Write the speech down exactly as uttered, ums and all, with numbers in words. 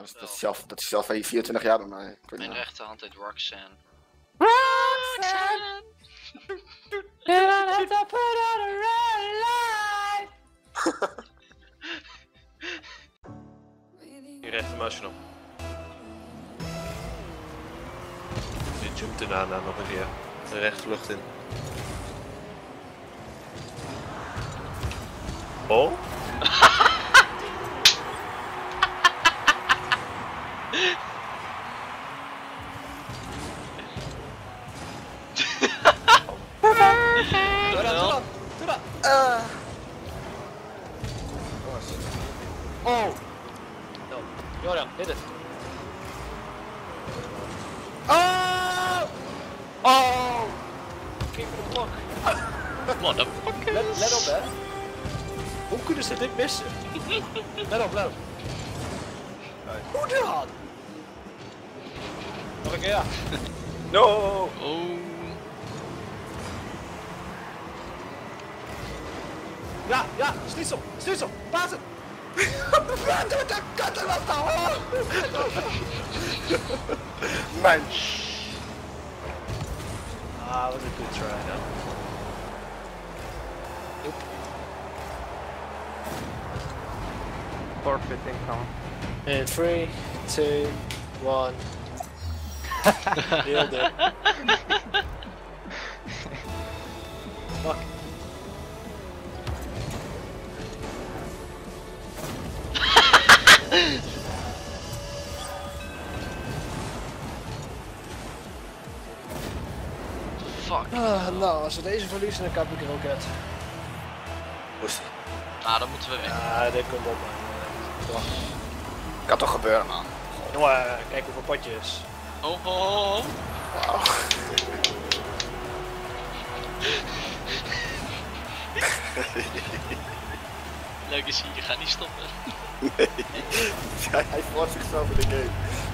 dat is, dat is zelf, dat is zelf vierentwintig jaar bij mij. Mijn rechterhand heet Roxanne. Roxanne! Je rechtermuisje nog. Je jumpt erna nog een keer. De rechte lucht in. Oh? Doe dat, doe dat, doe dat! Uh. Oh! No. Joran, hit it! Oh! Oh! Kijk voor de blok! Motherfuckers! Let, let op, hè! Hoe kunnen ze dit missen? Let op, let op! Hoe dan? Nog een keer, ja! No! Oh! Ja, ja, Schnitzel, Schnitzel, paas het! Wat doet de katten wat nou? Man. Ah, was a good try, no? Nope. Forfeit income. In three, two, one. Nailed it. Fuck. Fuck. Ah, nou, als we deze verliezen, dan kap ik er ook uit. Moest Nou, dan moeten we winnen. Ja, dit komt op, man. Toch. kan toch gebeuren, man. Jongen, kijk hoeveel potjes. Oh, oh, oh. Wauw. Leuk is hier, je gaat niet stoppen. Nee. Hij, hij valt zichzelf in de game.